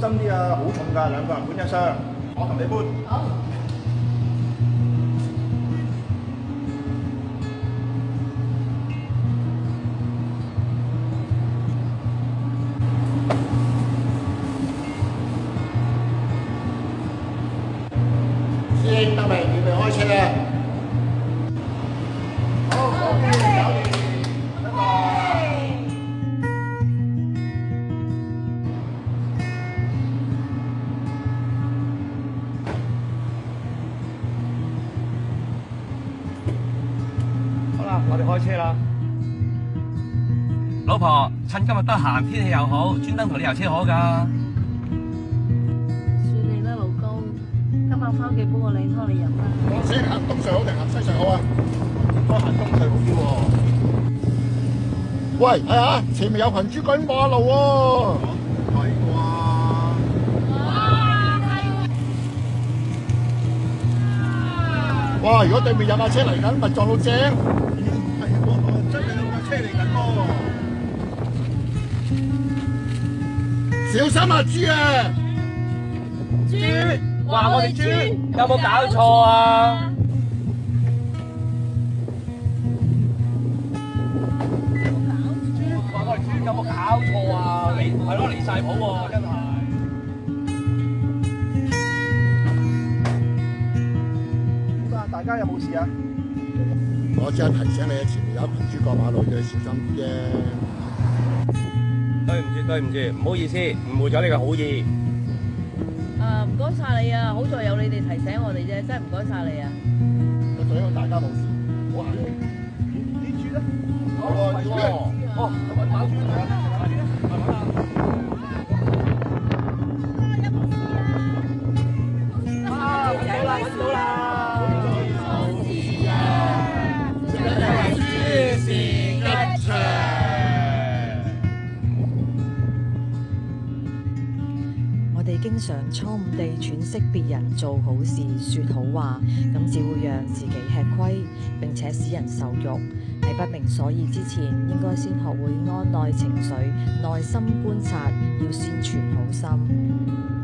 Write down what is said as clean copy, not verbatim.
心啲啊，好重㗎，兩個人搬一箱，我同你搬。 好。 師兄得未？準備開車啦！好，OK，搞掂，拜拜。好啦，我哋開車啦。 老婆，趁今日得閒，天氣又好，專登同你遊車河㗎。 算你啦，老公。今晚翻屋企幫我靚湯你飲啦。 我先行東隧好定行西隧好啊？我行東隧好啲喎。喂，睇下前面有群豬趕馬路喎。係啩？哇！如果對面有架車嚟緊，咪撞到正。係喎，真係有架車嚟緊喎。小心啊，豬啊！ 豬，話我哋豬，有冇搞錯啊？話我哋豬有冇搞錯啊？離係咯，離晒譜喎，真係。 點啊？大家有冇事啊？我只係提醒你，前面有群豬過馬路，要你小心啲啫。 對唔住，對唔住，唔好意思，誤會咗你嘅好意。 唔該晒你啊，好在有你哋提醒我哋啫，真係唔該晒你啊。 最好大家冇事，唔好行遠。啲豬咧？哦，豬哦，揾把豬嚟啊！ 我哋經常錯誤地詮釋別人做好事、說好話，咁只會讓自己吃虧，並且使人受辱。喺不明所以之前，應該先學會按捺情緒，耐心觀察，要先存好心。